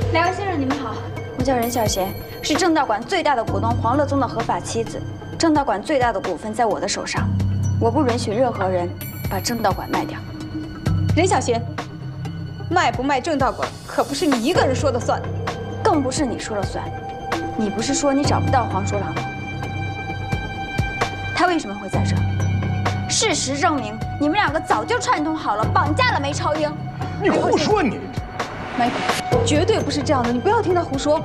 两位先生，你们好，我叫任小贤，是正道馆最大的股东黄乐宗的合法妻子。正道馆最大的股份在我的手上，我不允许任何人把正道馆卖掉。 任小贤，卖不卖正道馆可不是你一个人说了算， 更不是你说了算。你不是说你找不到黄鼠狼吗？他为什么会在这？事实证明，你们两个早就串通好了，绑架了梅超英。 你胡说你！ Michael， 绝对不是这样的，你不要听他胡说。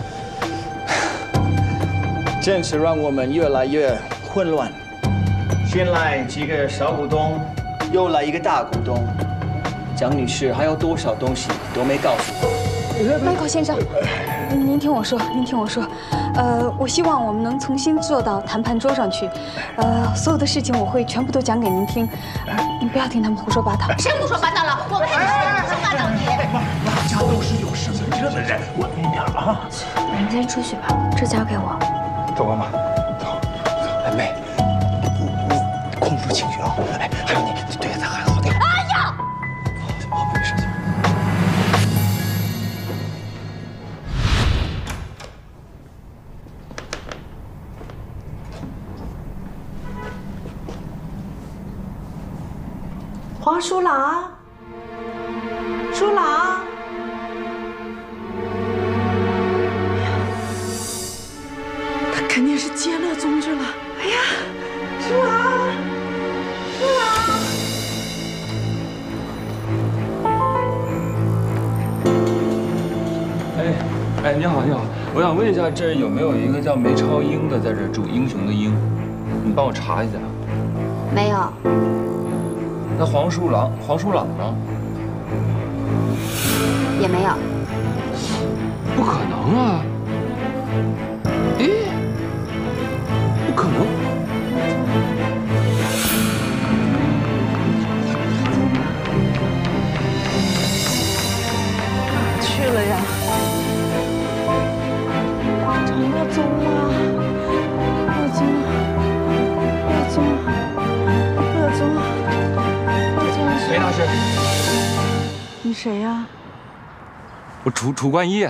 正是让我们越来越混乱。先来几个小股东，又来一个大股东。蒋女士还有多少东西都没告诉我。 Michael 先生，您听我说，您听我说，我希望我们能重新坐到谈判桌上去，所有的事情我会全部都讲给您听，您不要听他们胡说八道。 谁胡说八道了？我们胡说八道你。 大家都是有身份证的人，文明点啊！ 你先出去吧，这交给我。 走吧，妈。走。哎，妹，你控制住情绪啊！哎，还有你对他还好点。哎呀！好，没事。 黄鼠狼，鼠狼， 他肯定是接乐宗去了。 哎呀，鼠狼，鼠狼！ 哎，你好，你好，我想问一下，这有没有一个叫梅超英的在这住？英雄的英，你帮我查一下。 没有。 那黄鼠狼呢？ 也没有。 不可能啊！诶，不可能！ 哪去了呀？找乐宗啊！乐宗，乐宗，乐宗。 梅大师， 你谁呀？ 我楚冠一，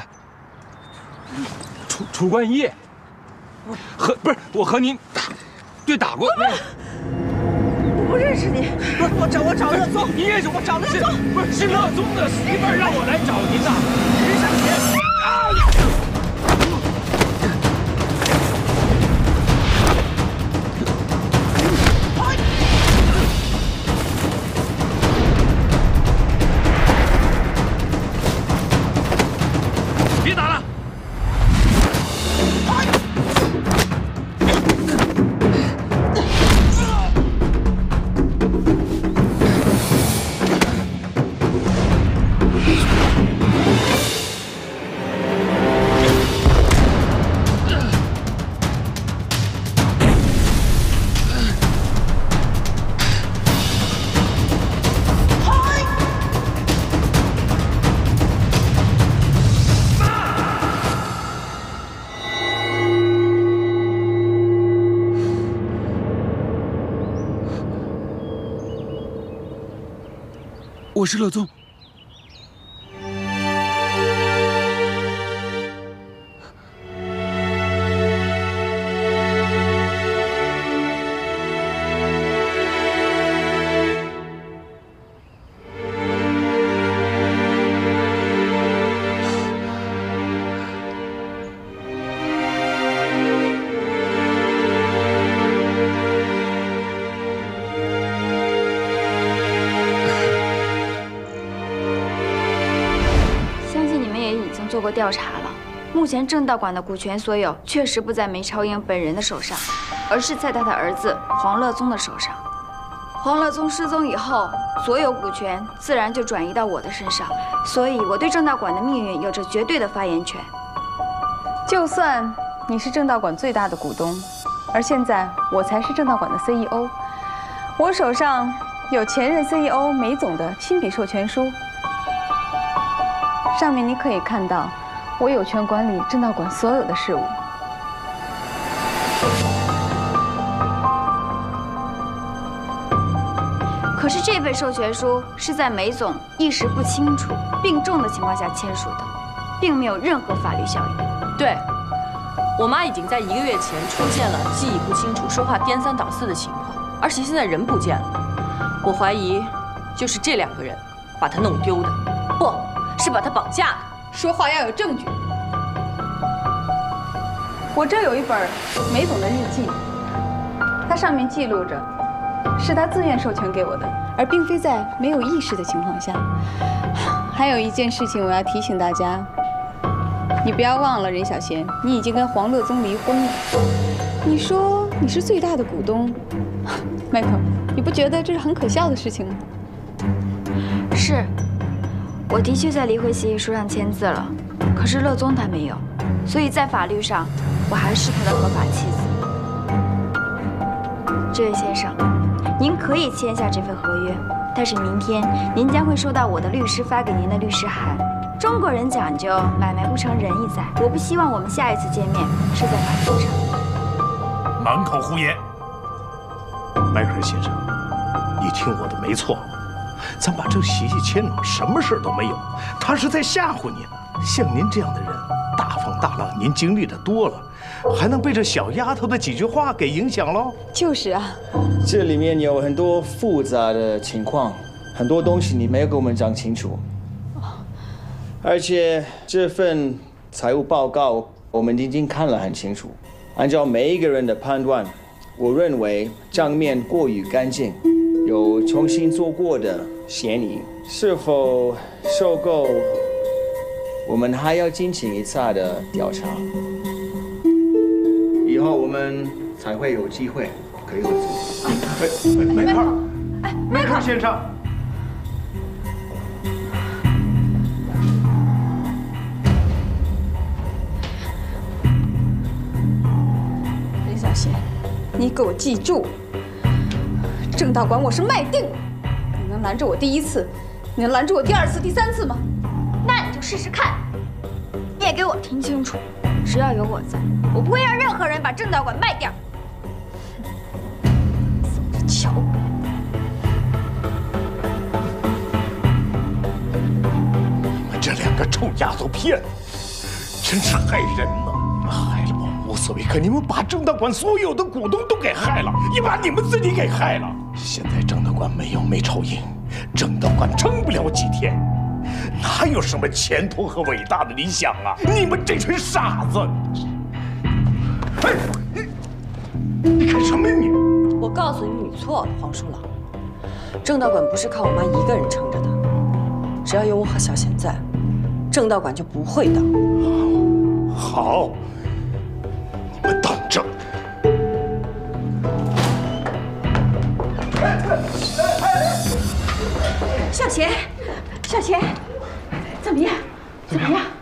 楚冠一，不是我和您打过。 我不认识你，我找乐宗。 你认识我找乐宗？不是乐宗的媳妇儿让我来找您的，任小贤。别打了！我是乐宗。 做过调查了，目前正道馆的股权所有确实不在梅超英本人的手上，而是在他的儿子黄乐宗的手上。黄乐宗失踪以后，所有股权自然就转移到我的身上，所以我对正道馆的命运有着绝对的发言权。 就算你是正道馆最大的股东，而现在我才是正道馆的 CEO， 我手上有前任 CEO 梅总的亲笔授权书。 上面你可以看到，我有权管理正道馆所有的事务。 可是这份授权书是在梅总意识不清楚、病重的情况下签署的， 并没有任何法律效应。 对，我妈已经在1个月前出现了记忆不清楚、说话颠三倒四的情况，而且现在人不见了。我怀疑就是这2个人把她弄丢的，不是把她绑架的。 说话要有证据。我这有一本梅总的日记，它上面记录着，是他自愿授权给我的，而并非在没有意识的情况下。还有一件事情我要提醒大家，你不要忘了，任小贤，你已经跟黄乐宗离婚了。你说你是最大的股东，迈克，你不觉得这是很可笑的事情吗？ 是，我的确在离婚协议书上签字了，可是乐宗他没有，所以在法律上，我还是他的合法妻子。这位先生，您可以签下这份合约，但是明天您将会收到我的律师发给您的律师函。中国人讲究买卖不成仁义在，我不希望我们下一次见面是在法庭上。 满口胡言！迈克尔先生，你听我的没错，咱把这个协议签了，什么事都没有。他是在吓唬你呢。像您这样的人，大风大浪您经历的多了，还能被这小丫头的几句话给影响喽？ 就是啊， 这里面有很多复杂的情况，很多东西你没有给我们讲清楚。而且这份财务报告我们已经看了很清楚，按照每一个人的判断，我认为账面过于干净，有重新做过的嫌疑。是否受够我们还要进行一次的调查？以后我们才会有机会可以合作。 迈克尔先生。 任小贤，你给我记住，郑道馆我是卖定了。你能拦着我第1次，你能拦住我第2次、第3次吗？ 那你就试试看。你也给我听清楚，只要有我在，我不会让任何人把郑道馆卖掉。走着瞧。 你们这2个臭丫头片子，真是害人呐！害了我无所谓，可你们把郑道馆所有的股东都给害了，也把你们自己给害了。现在郑道馆没有梅超英，郑道馆撑不了几天。哪有什么前途和伟大的理想啊！你们这群傻子！哎，你干什么呀你？ 我告诉你，你错了，黄鼠狼。郑道馆不是靠我妈一个人撑着的，只要有我和小贤在，郑道馆就不会倒。 好，你们等着。 小贤，小贤，怎么样？怎么样？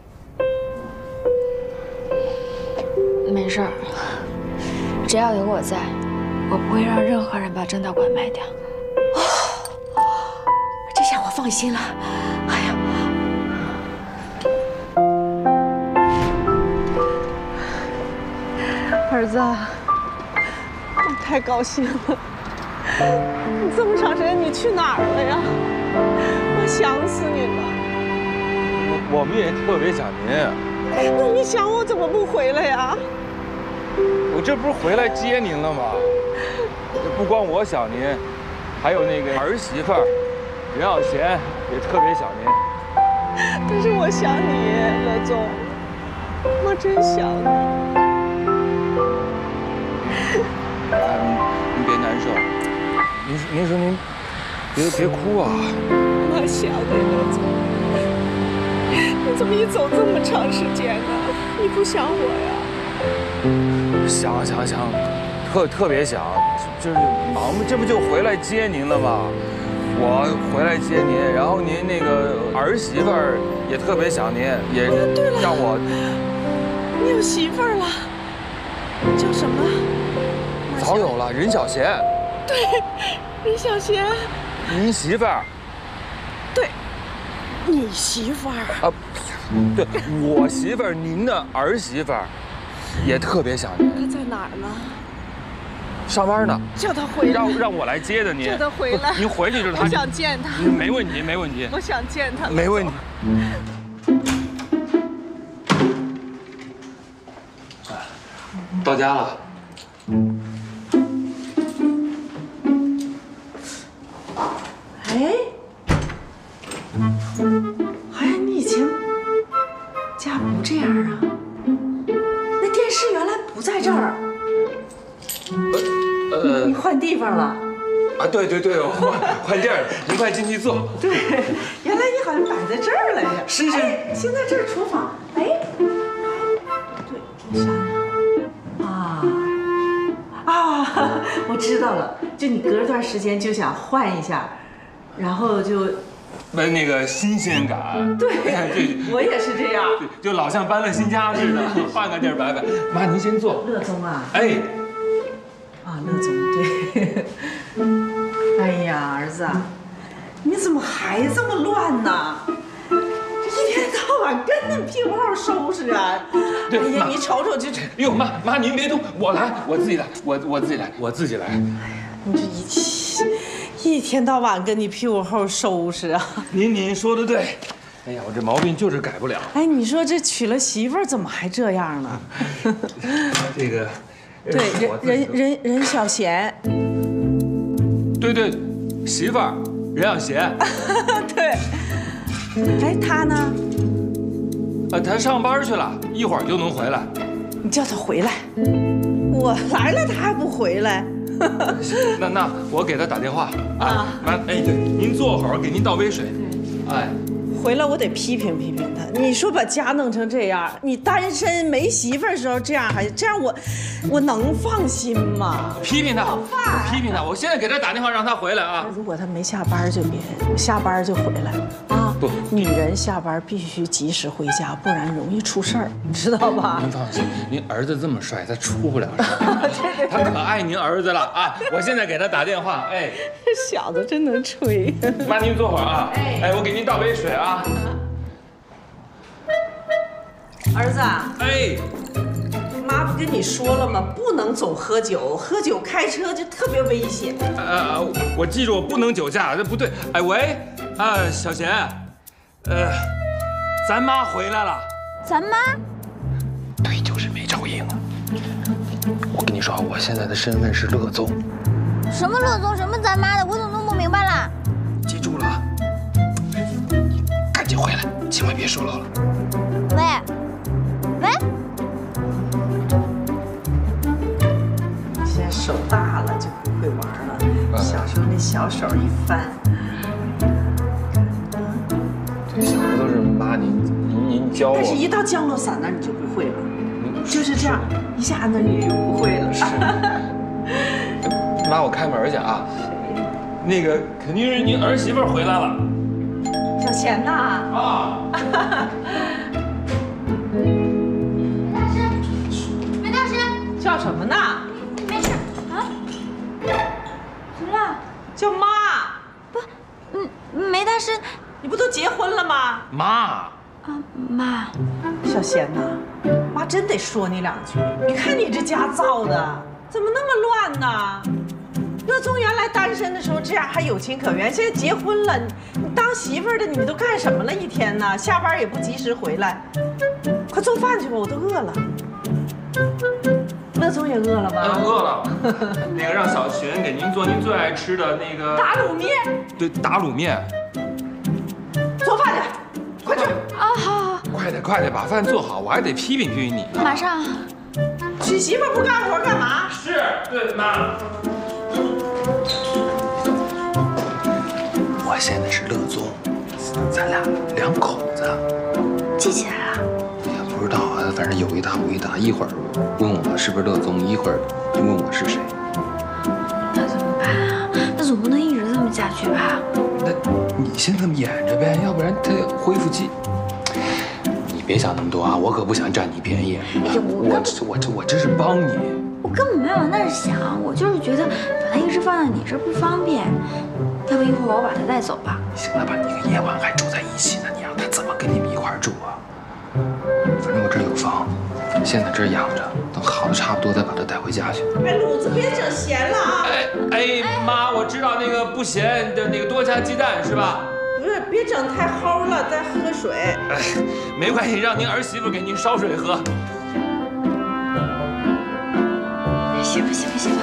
没事儿，只要有我在，我不会让任何人把郑道馆卖掉。 这下我放心了。哎呀，儿子，我太高兴了！你这么长时间你去哪儿了呀？我想死你了。 我们也特别想您。 那你想我怎么不回来呀？ 我这不是回来接您了吗？不光我想您，还有那个儿媳妇儿任小贤也特别想您。 但是我想你，乐总，我真想你。 您别难受，您说您别哭啊！ 我想你，乐总，你怎么一走这么长时间呢？你不想我呀？ 想，特别想，就是忙，这不就回来接您了吗？我回来接您，然后您那个儿媳妇儿也特别想您，也让我。 你有媳妇儿了？叫什么？ 早有了，任小贤。 对，任小贤。 您媳妇儿。 对，你媳妇儿。 啊，对，我媳妇儿，您的儿媳妇儿，也特别想您。 她在哪儿呢？ 上班呢。 叫她回来。 让我来接的您。 叫她回来。 您回去就是她。 我想见她。 没问题，没问题。 我想见她。 没问题。 到家了。 哎，好像你以前家不这样啊？那电视原来不在这儿。你换地方了？ 啊，对，我换地儿了，您快进去坐。 对，原来你好像摆在这儿来着。 是。 哎，现在这是厨房。哎，对，你啥呀？我知道了，就你隔段时间就想换一下，然后就。 没那个新鲜感。 对，我也是这样。 就老像搬了新家似的，换个地儿摆摆。妈，您先坐。 乐宗啊。 哎。 乐宗，对。哎呀，儿子，你怎么还这么乱呢？一天到晚跟那屁股后收拾啊！ 对， 哎呀，你瞅瞅这。 哎呦，妈，您别动，我来，我自己来，我自己来。哎呀， 你这一天到晚跟你屁股后收拾啊！ 您说的对。哎呀，我这毛病就是改不了。 哎，你说这娶了媳妇儿怎么还这样呢？ 这个。 对，任小贤。 对，媳妇儿任小贤。 对。哎，他呢？ 他上班去了，一会儿就能回来。 你叫他回来。我来了，他还不回来？ 那我给他打电话啊。哎，对，您坐会儿，给您倒杯水。哎。 回来我得批评他。你说把家弄成这样，你单身没媳妇儿的时候这样，还这样我能放心吗？ 批评他，我现在给他打电话让他回来啊。 如果他没下班就别，下班就回来啊。不，女人下班必须及时回家，不然容易出事儿，你知道吧？ 您放心，您儿子这么帅，他出不了事儿。他可爱您儿子了啊！我现在给他打电话。哎， 这小子真能吹。 妈，您坐会儿啊。哎，我给您倒杯水啊。 儿子， 哎， 妈不跟你说了吗？不能总喝酒，喝酒开车就特别危险。 我记住，我不能酒驾，这不对。哎，喂，小贤，咱妈回来了。 咱妈？ 对，就是梅超英。我跟你说，我现在的身份是乐宗。 什么乐宗？什么咱妈的？我怎么弄不明白了？ 记住了，赶紧回来，千万别说漏了。 喂。 现在手大了就不会玩了，小时候那小手一翻。 对，小时候都是妈您教我。 但是一到降落伞那儿你就不会了，就是这样一下那你就不会了。是。 妈，我开门去啊。那个肯定是您儿媳妇回来了。 小贤呐。啊。 梅大师， 叫什么呢？ 没事啊。怎么了？ 叫妈。 不，梅大师， 你不都结婚了吗？ 妈。 啊，妈。 小贤呐，妈真得说你两句。你看你这家造的，怎么那么乱呢？乐宗原来单身的时候这样还有情可原，现在结婚了，你当媳妇儿的你们都干什么了一天呢？下班也不及时回来，快做饭去吧，我都饿了。乐宗也饿了吧？ 饿了。那个让小璇给您做您最爱吃的那个打卤面。对， 打卤面。 做饭去，快去。 啊，好。 快点把饭做好，我还得批评你呢。 马上。 娶媳妇不干活干嘛？ 是，对，妈。 我现在是乐宗，咱俩两口子。 记起来了？ 也不知道啊，反正有一搭无一搭，一会儿问我是不是乐宗，一会儿就问我是谁。 那怎么办啊？那总不能一直这么下去吧？ 那你先这么演着呗，要不然他恢复期。你别想那么多啊，我可不想占你便宜。哎呀，我这是帮你。 我根本没往那儿想，我就是觉得把他一直放在你这儿不方便。要不一会儿我把他带走吧？ 行了吧，你跟叶婉还住在一起呢，你让他怎么跟你们一块儿住啊？反正我这儿有房，现在这儿养着，等好的差不多再把他带回家去。 哎，卤子别整咸了啊！ 哎，妈，我知道那个不咸的那个多加鸡蛋是吧？ 不是，别整太齁了，再喝水。 哎，没关系，让您儿媳妇给您烧水喝。 歇吧，歇吧，歇吧。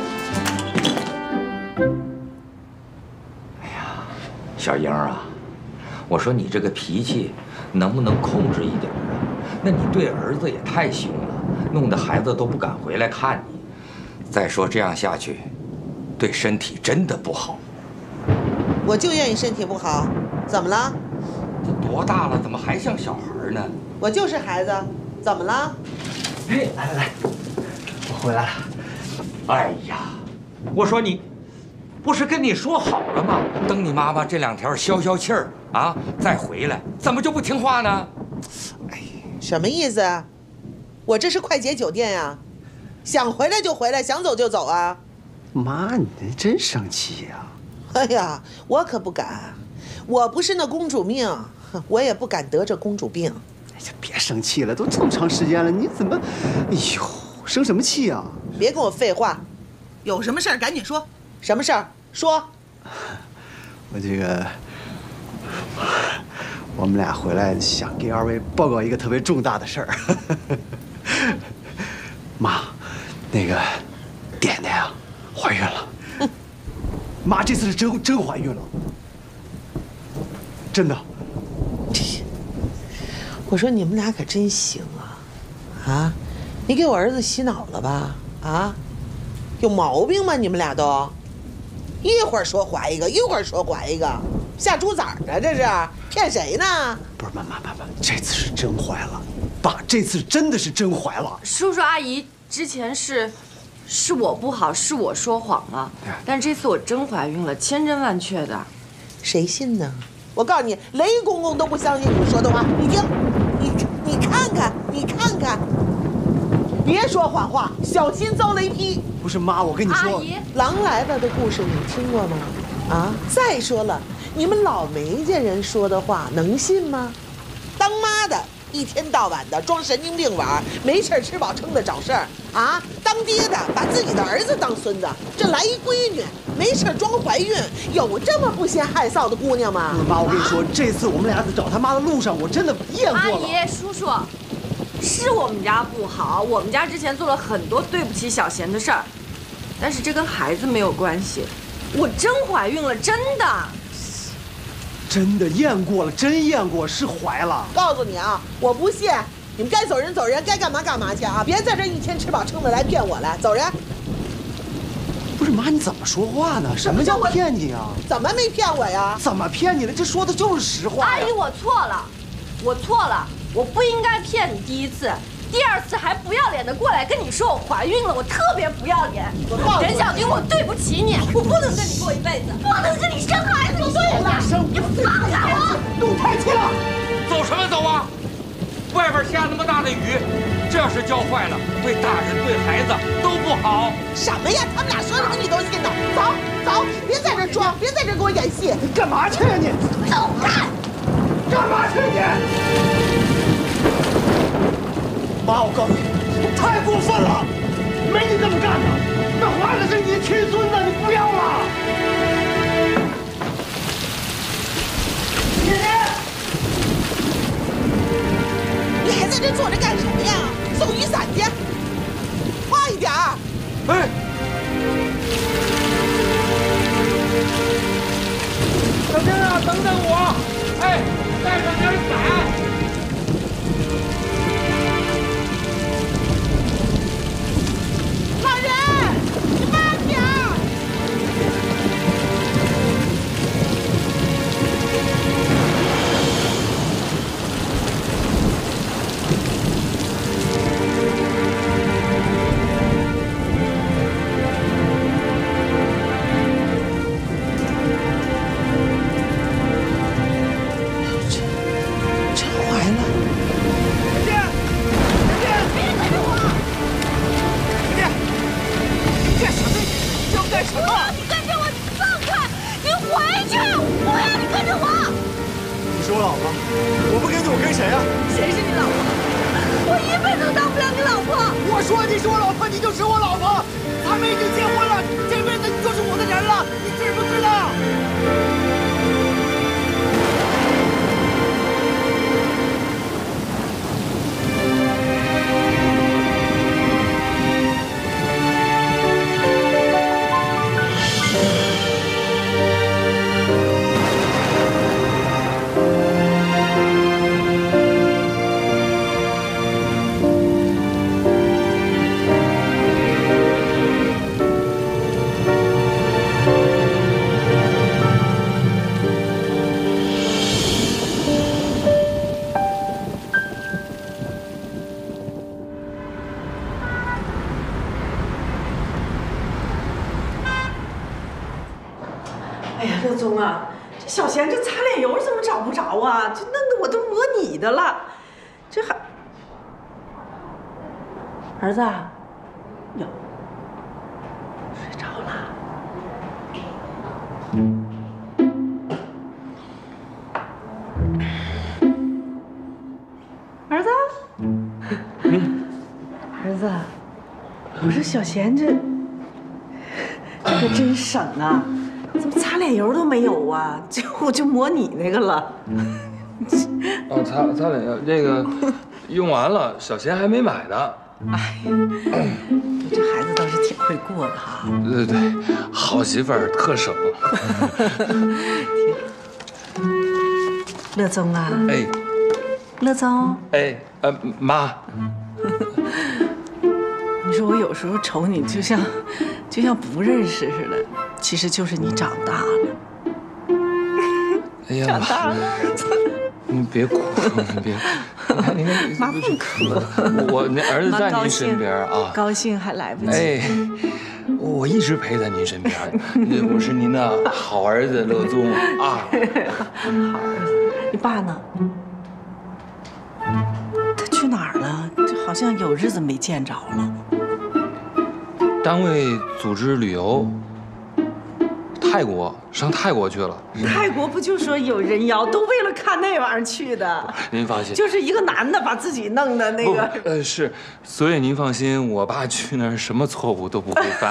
哎呀，小英啊，我说你这个脾气能不能控制一点啊？那你对儿子也太凶了，弄得孩子都不敢回来看你。再说这样下去，对身体真的不好。 我就愿意身体不好，怎么了？ 这多大了，怎么还像小孩呢？ 我就是孩子，怎么了？ 哎，来，我回来了。哎呀，我说你，不是跟你说好了吗？等你妈妈这2天消消气儿啊，再回来，怎么就不听话呢？ 哎，什么意思啊？我这是快捷酒店呀，想回来就回来，想走就走啊。 妈，你真生气呀？ 哎呀，我可不敢，我不是那公主命，我也不敢得这公主病。 哎呀，别生气了，都这么长时间了，你怎么，哎呦，生什么气啊？ 别跟我废话，有什么事儿赶紧说。什么事儿？说。 我这个，我们俩回来想给2位报告一个特别重大的事儿。妈，那个点点啊，怀孕了。妈，这次是真怀孕了，真的。 我说你们俩可真行啊！啊，你给我儿子洗脑了吧？啊，有毛病吗？你们俩都，一会儿说怀一个，一会儿说怀一个，下猪崽儿啊？这是骗谁呢？ 不是，妈，这次是真怀了。爸，这次真的是真怀了。 叔叔阿姨之前是我不好，是我说谎了，但这次我真怀孕了，千真万确的。 谁信呢？我告诉你，雷公公都不相信你们说的话。你听，你看看，别说谎话，小心遭雷劈。 不是妈，我跟你说， 阿姨， 狼来了的故事你听过吗？啊，再说了，你们老梅家人说的话能信吗？当妈的一天到晚的装神经病玩，没事吃饱撑的找事儿啊！当爹的把自己的儿子当孙子，这来一闺女，没事装怀孕，有这么不嫌害臊的姑娘吗？ 妈，我跟你说，这次我们俩在找他妈的路上，我真的验过了。 阿姨，叔叔，是我们家不好，我们家之前做了很多对不起小贤的事儿，但是这跟孩子没有关系。我真怀孕了，真的。 真的验过了，真验过，是怀了。 告诉你啊，我不信，你们该走人走人，该干嘛干嘛去啊！别在这一天吃饱撑的来骗我来，走人。 不是妈，你怎么说话呢？什么叫骗你啊？ 怎么没骗我呀？ 怎么骗你了？这说的就是实话。 阿姨，我错了，我不应该骗你第1次。第2次还不要脸的过来跟你说我怀孕了，我特别不要脸。任小军，我对不起你，我不能跟你过一辈子，不能跟你生孩子。对了，你放开我！ 动太气了， 走什么走啊？外边下那么大的雨，这要是教坏了，对大人对孩子都不好。 什么呀？他们俩说什么你都信呢？走，别在这装，别在这给我演戏。 你干嘛去呀你？ 走开！ 干嘛去你？妈，我告诉你，太过分了，没你这么干的。那怀的是你亲孙子，你不要了。姐姐， 你还在这坐着干什么呀？送雨伞去，快一点儿！ 哎，小丁啊，等等我！哎，带上点伞。 小贤这擦脸油怎么找不着啊？这弄得我都抹你的了，这还……儿子，哟，睡着了。儿子，儿子，我说小贤这可真省啊！怎么擦脸油都没有啊？我就抹你那个了。 哦，擦脸油这个用完了，小贤还没买呢。 哎呀，这孩子倒是挺会过的哈。 对，好媳妇儿特省。 乐宗啊， 哎， 乐宗， 哎，妈， 你说我有时候瞅你就像不认识似的，其实就是你长大了。 哎呀， 长大了，儿子。 你别哭，你别哭，你看， 妈不哭， 我那儿子在您身边啊， 高兴还来不及。 哎，我一直陪在您身边，我是您的好儿子乐宗啊。 好儿子，你爸呢？他去哪儿了？这好像有日子没见着了。 单位组织旅游，上泰国去了。 泰国不就说有人妖，都为了看那玩意儿去的。 您放心， 就是一个男的把自己弄的那个。 是，所以您放心，我爸去那儿什么错误都不会犯。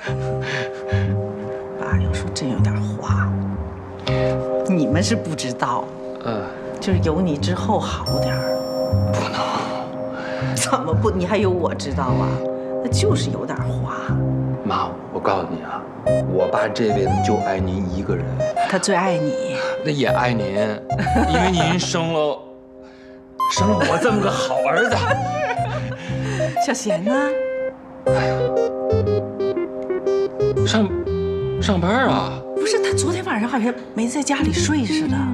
爸有时候真有点花，你们是不知道，就是有你之后好点儿。 不能， 怎么不？你还有我知道啊？那就是有点花。 妈，我告诉你啊，我爸这辈子就爱您一个人。 他最爱你， 那也爱您，因为您生了我这么个好儿子。 小贤呢？ 哎呀，上班啊？ 不是，他昨天晚上好像没在家里睡似的。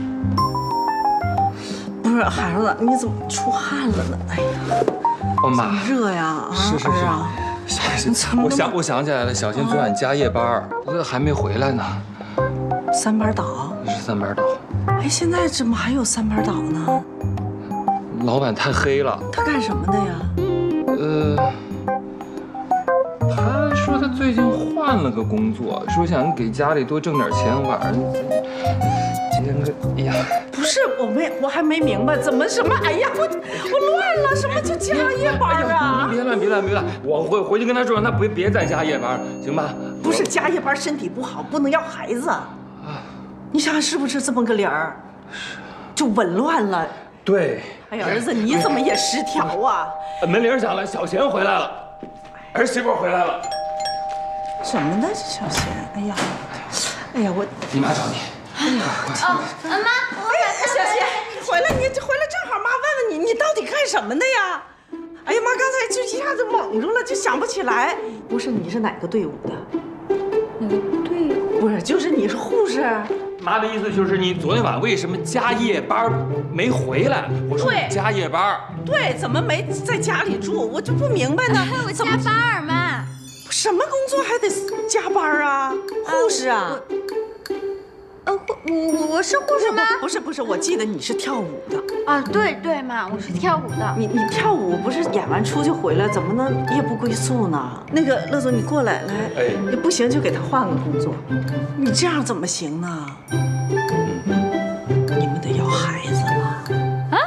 不是，孩子，你怎么出汗了呢？哎呀， 妈， 热呀！ 是啊。 我想起来了，小新昨晚加夜班，还没回来呢。 三班倒？ 是三班倒。 哎，现在怎么还有三班倒呢？ 老板太黑了。 他干什么的呀？ 他说他最近换了个工作，说想给家里多挣点钱。晚上今天哎呀， 不是，我还没明白怎么什么？哎呀，我乱了，什么叫加夜班啊？ 别乱！我回去跟他说，让他别再加夜班，行吧？ 不是加夜班身体不好，不能要孩子。你想想是不是这么个理儿？就紊乱了。 对。 哎呀，儿子，你怎么也失调啊？ 门铃响了，小贤回来了，儿媳妇回来了。 什么呢，小贤？哎呀，我你妈找你。 妈， 哎呀，小贤，你回来正好，妈问问你到底干什么的呀？哎呀妈，刚才就一下子懵住了，就想不起来。不是，你是哪个队伍的？ 哪个队伍？ 不是，就是你是护士。 妈的意思就是你昨天晚为什么加夜班没回来？我说加夜班。 对，怎么没在家里住？我就不明白呢。 我加班嘛。 什么工作还得加班啊？护士啊？ 我是护士吗？ 不是，我记得你是跳舞的啊。对妈，我是跳舞的。 你跳舞不是演完出就回来，怎么能夜不归宿呢？那个乐总，你过来，你不行就给他换个工作。你这样怎么行呢？你们得要孩子了。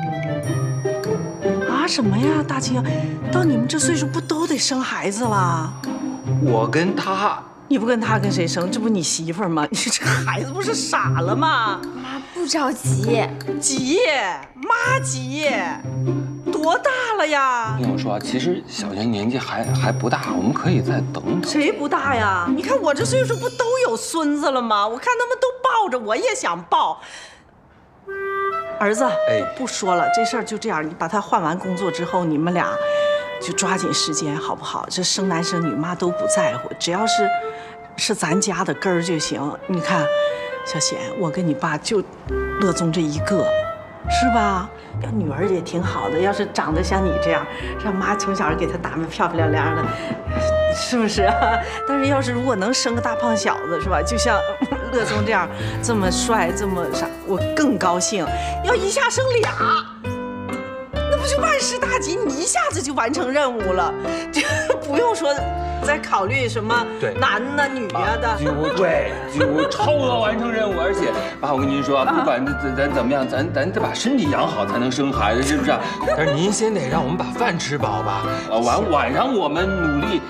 啊什么呀，大青，到你们这岁数不都得生孩子了？ 我跟他。 你不跟他跟谁生？这不你媳妇儿吗？你这孩子不是傻了吗？ 妈不着急， 妈急，多大了呀？ 听我说，其实小贤年纪还不大，我们可以再等等。 谁不大呀？你看我这岁数不都有孙子了吗？我看他们都抱着，我也想抱。儿子，不说了，这事儿就这样，你把他换完工作之后，你们俩就抓紧时间，好不好？这生男生女妈都不在乎，只要是咱家的根儿就行。你看，小贤，我跟你爸就乐宗这一个，是吧？要女儿也挺好的，要是长得像你这样，让妈从小给她打扮漂漂亮亮的， 是不是啊？但是要是如果能生个大胖小子，是吧？就像乐宗这样这么帅这么啥，我更高兴。要一下生俩，那不就万事大吉？你一下子就完成任务了，就不用说再考虑什么男的女的。 我超额完成任务，而且爸，我跟您说，不管咱怎么样，咱得把身体养好才能生孩子，是不是？但是您先得让我们把饭吃饱吧。晚上我们努力。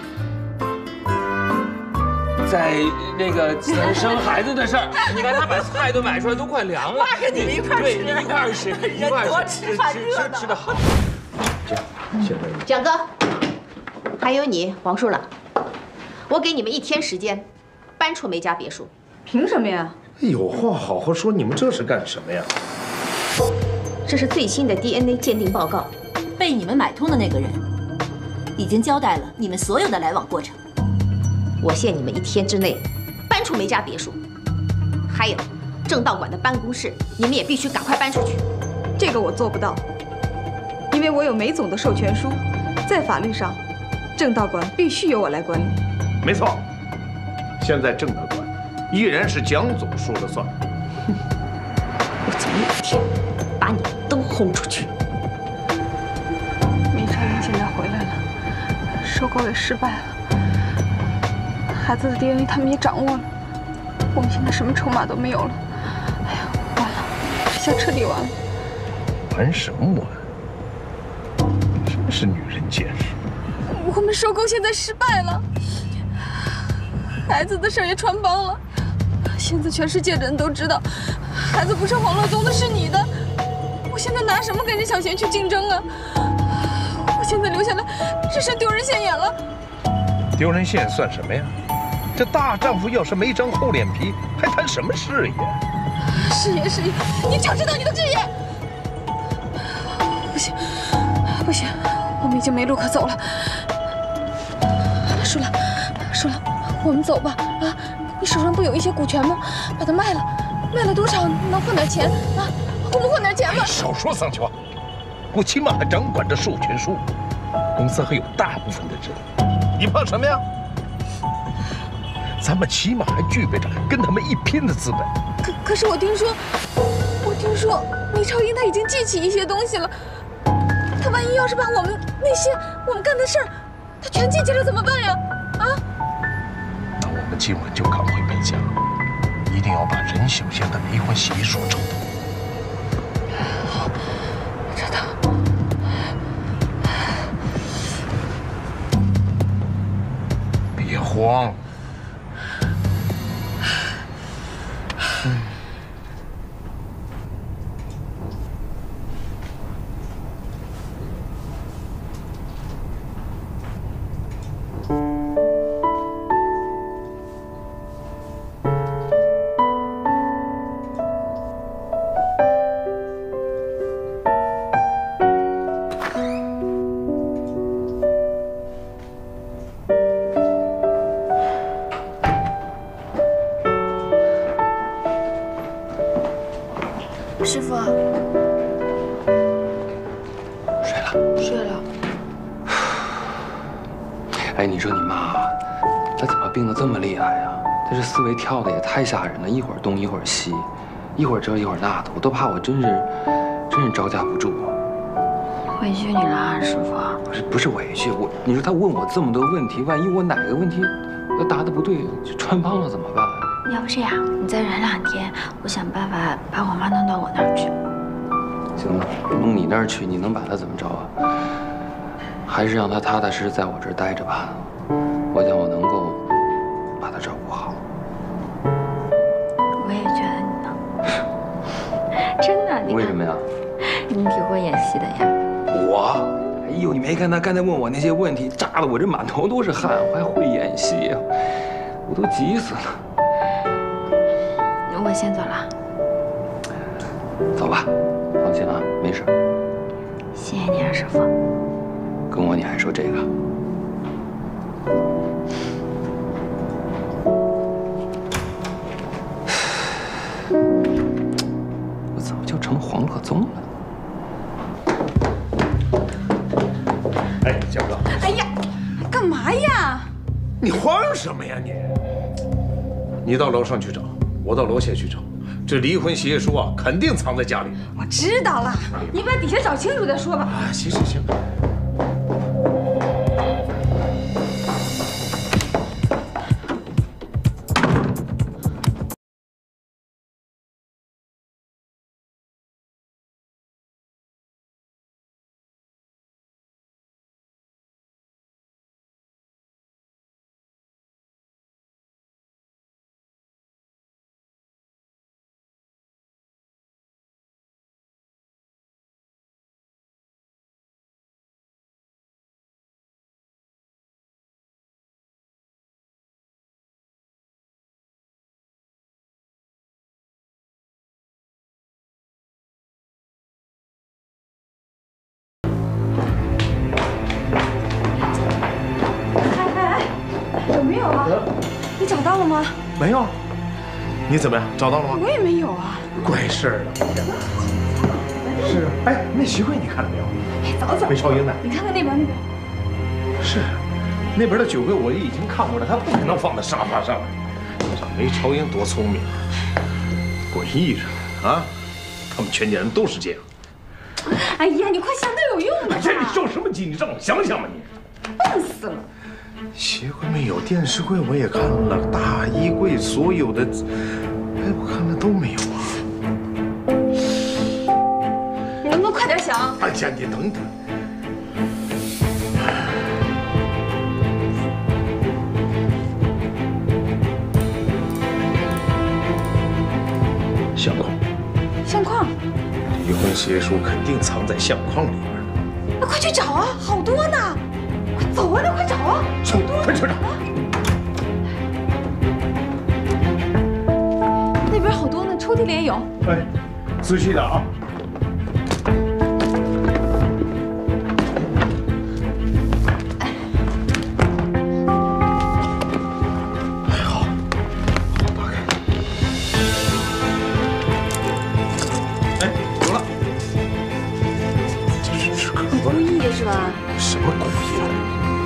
在那个生孩子的事儿，你看他把菜都买出来，都快凉了。 那跟你们一块吃， 对，一块吃，一块多吃饭热闹。 吃得好。 蒋哥，还有你王叔了，我给你们1天时间，搬出梅家别墅。 凭什么呀？ 有话好好说，你们这是干什么呀？ 这是最新的 DNA 鉴定报告， 被你们买通的那个人已经交代了你们所有的来往过程。 我限你们1天之内搬出梅家别墅，还有正道馆的办公室，你们也必须赶快搬出去。 这个我做不到，因为我有梅总的授权书，在法律上，正道馆必须由我来管理。 没错，现在正道馆依然是蒋总说了算。 我总有一天把你们都轰出去。 梅超英现在回来了，收购也失败了。孩子的 DNA 他们也掌握了，我们现在什么筹码都没有了。哎呀，完了，这下彻底完了。 玩什么玩？真是女人见识。 我们收购现在失败了，孩子的事也穿帮了，现在全世界的人都知道，孩子不是黄乐宗的，是你的。我现在拿什么跟任小贤去竞争啊？我现在留下来，只剩丢人现眼了。 丢人现眼算什么呀？这大丈夫要是没张厚脸皮，还谈什么事业？ 事业，你就知道你的志业。不行，我们已经没路可走了。输了，我们走吧。啊，你手上不有一些股权吗？把它卖了，卖了多少能换点钱啊？我们换点钱吧。 少说3句话，我起码还掌管着授权书，公司还有大部分的人，你怕什么呀？咱们起码还具备着跟他们一拼的资本。 可是我听说梅超英他已经记起一些东西了，他万一要是把我们干的事儿，他全记起来怎么办呀？啊？ 那我们今晚就赶回梅家，一定要把任小贤的离婚协议书抽到。 好，知道。 别慌。 师傅，睡了。 哎，你说你妈，她怎么病得这么厉害呀？她这思维跳的也太吓人了，一会儿东一会儿西，一会儿这一会儿那的，我都怕我真是招架不住。 委屈你了啊，师傅。 不是委屈，你说她问我这么多问题，万一我哪个问题要答得不对，就穿帮了怎么办？ 要不这样，你再忍2天，我想办法把我妈弄到我那儿去。 行了，弄你那儿去，你能把她怎么着啊？还是让她踏踏实实在我这儿待着吧。我想我能够把她照顾好。 我也觉得你能，真的。你为什么呀？ 你挺会演戏的呀。 我？哎呦，你没看她刚才问我那些问题，炸得我这满头都是汗，我还会演戏呀？我都急死了。 我先走了。 走吧，放心啊，没事。 谢谢你啊，师傅。 跟我你还说这个？我怎么就成黄乐宗了？ 哎，蒋哥。 哎呀，干嘛呀？ 你慌什么呀你？你到楼上去找，我到楼下去找。这离婚协议书啊，肯定藏在家里。 我知道了，你把底下找清楚再说吧。 啊，行行行。 有没有啊？你找到了吗？ 没有。你怎么样？找到了吗？ 我也没有啊。 怪事儿了。是。哎，那徐贵你看了没有？ 哎，早早。 梅超英的。 你看看那边。 是，那边的酒柜我已经看过了，他不可能放在沙发上。这梅超英多聪明，滚艺人啊！他们全家人都是这样。 哎呀，你快想点有用的。 这你着什么急？你让我想想吧你。 笨死了。 鞋柜没有，电视柜我也看了，大衣柜所有的，哎，我看了都没有啊。 你能不能快点想？ 哎呀，你等等。相框。 相框。 离婚协议书肯定藏在相框里边的。 那快去找啊，好多呢。快走啊，那快找啊！ 快去找！ 那边好多呢，抽屉里也有。 哎，仔细点啊！哎，好，打开。哎，有了。这是个故意的是吧？ 什么故意的？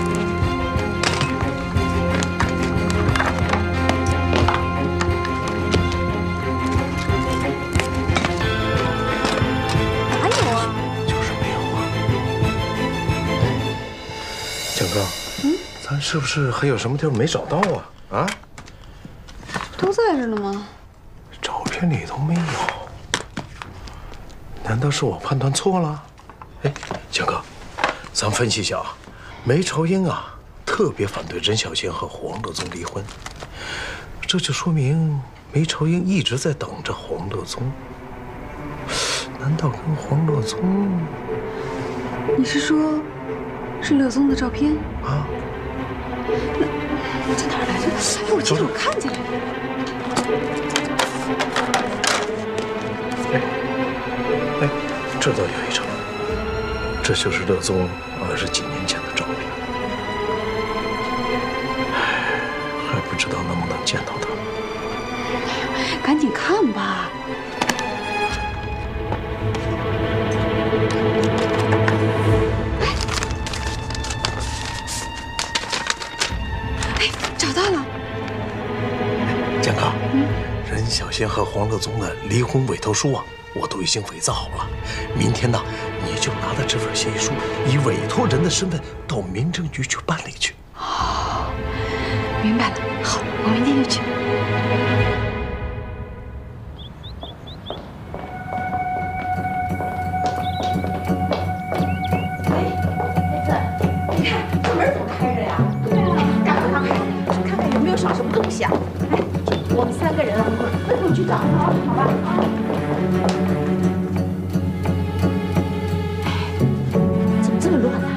咱是不是还有什么地儿没找到啊？啊？ 都在这呢吗？ 照片里头没有，难道是我判断错了？哎，江哥，咱分析一下啊。梅朝英啊，特别反对任小仙和黄乐宗离婚，这就说明梅朝英一直在等着黄乐宗。难道跟黄乐宗？ 你是说，是乐宗的照片啊？ 那在哪儿来着？哎，我记得我看见了。 哎，这倒有一张，这就是乐宗20几年前的照片。还不知道能不能见到他。 哎呀，赶紧看吧。找到了， 江哥，任小仙和黄乐宗的离婚委托书啊，我都已经伪造好了。明天呢，你就拿着这份协议书，以委托人的身份到民政局去办理去。 哦，明白了。好，我明天就去。 少什么东西啊？哎，我们3个人啊，分头去找，好吧？哎，怎么这么乱呢？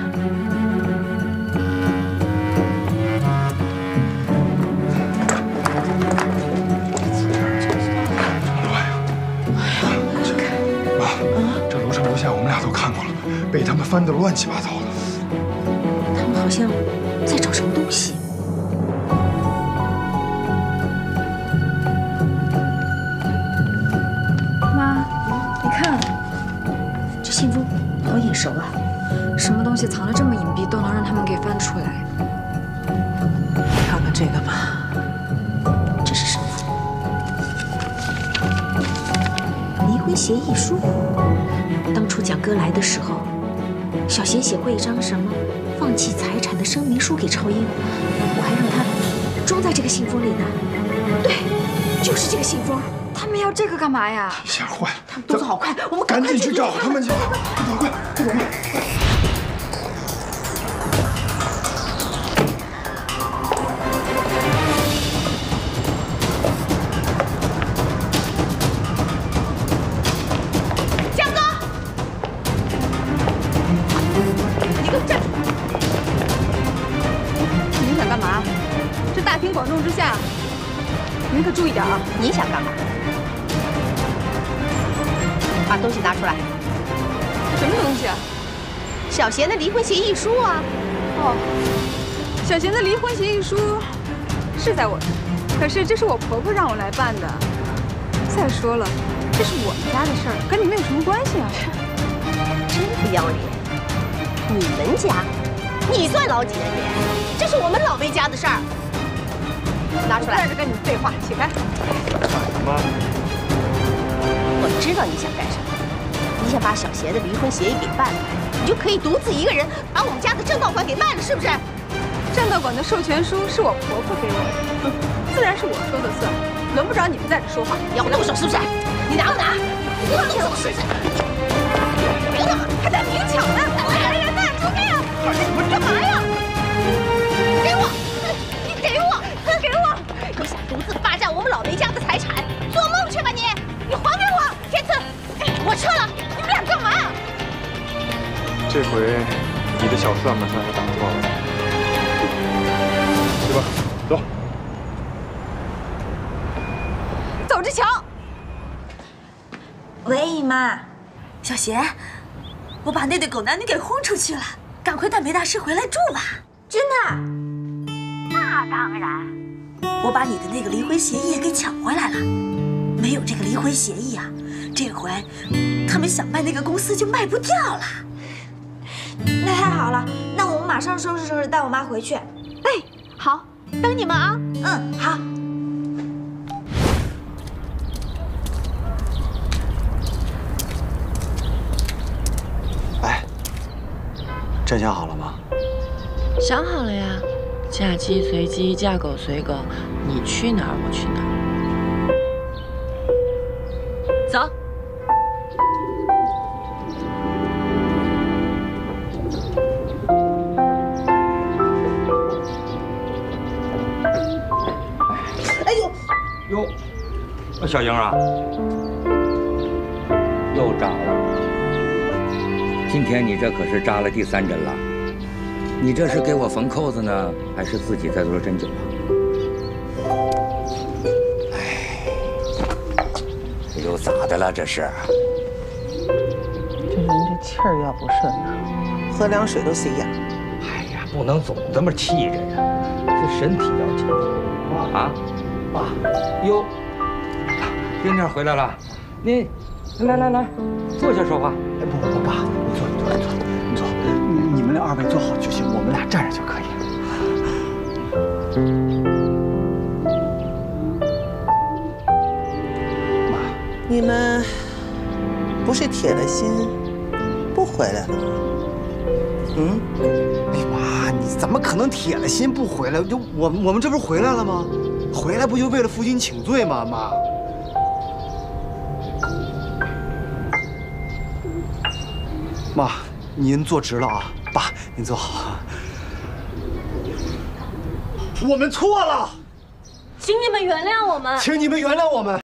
乱呀！哎呀，妈，这楼上楼下我们俩都看过了，被他们翻得乱七八糟的。 他们好像在找什么东西。 幸福好眼熟啊！什么东西藏得这么隐蔽，都能让他们给翻出来？ 好， 这个吧。 这是什么？离婚协议书。当初蒋哥来的时候，小贤写过一张什么放弃财产的声明书给超英，我还让他装在这个信封里呢。对，就是这个信封。 他们要这个干嘛呀？ 吓坏了！ 他们动作好快，我们赶紧去找他们去！快！ 蒋哥，你给我站住！ 您想干嘛？这大庭广众之下，您可注意点啊！ 你想干嘛？把东西拿出来。 什么东西啊？ 小贤的离婚协议书啊。 哦，小贤的离婚协议书是在我这，可是这是我婆婆让我来办的。再说了，这是我们家的事儿，跟你们有什么关系啊？ 真不要脸！你们家，你算老几啊你？这是我们老梅家的事儿。拿出来！ 在这跟你们废话，起开！ 妈。 我知道你想干什么，你想把小贤的离婚协议给办了，你就可以独自一个人把我们家的正道馆给卖了，是不是？ 正道馆的授权书是我婆婆给我的，自然是我说的算，轮不着你们在这说话。 要我动手是不是？你拿不拿？你要动手是不是？别动，还在明抢呢！来人呐，出面啊！你干嘛呀？给我！你给我！给我！你想独自霸占我们老梅家的财产，做梦去吧你！你还给我，天赐！我撤了，你们俩干嘛？ 这回你的小算盘算是打错了。去吧，走。 走着瞧。 喂，姨妈，小贤，我把那对狗男女给轰出去了，赶快带梅大师回来住吧。真的？那当然。我把你的那个离婚协议也给抢回来了。没有这个离婚协议啊，这回他们想卖那个公司就卖不掉了。 那太好了，那我们马上收拾收拾，带我妈回去。 哎，好，等你们啊。 嗯，好。 哎，真想好了吗？ 想好了呀，嫁鸡随鸡，嫁狗随狗，你去哪儿我去哪儿。走。 哎呦，哟，小英啊，又扎了。今天你这可是扎了第3针了。你这是给我缝扣子呢，还是自己在做针灸啊？这又咋的了？这是？ 这人这气儿要不顺呐，喝凉水都塞牙。 哎呀，不能总这么气着呀，这身体要健康啊！爸，哟，丁丁回来了，你来，坐下说话。 哎，不，爸，你坐，你们2位坐好就行，我们俩站着就可以。 妈，你们不是铁了心不回来了吗？ 嗯？哎妈，你怎么可能铁了心不回来？就我们这不是回来了吗？回来不就为了负荆请罪吗？妈。妈，您坐直了啊！爸，您坐好。我们错了， 请你们原谅我们， 请你们原谅我们。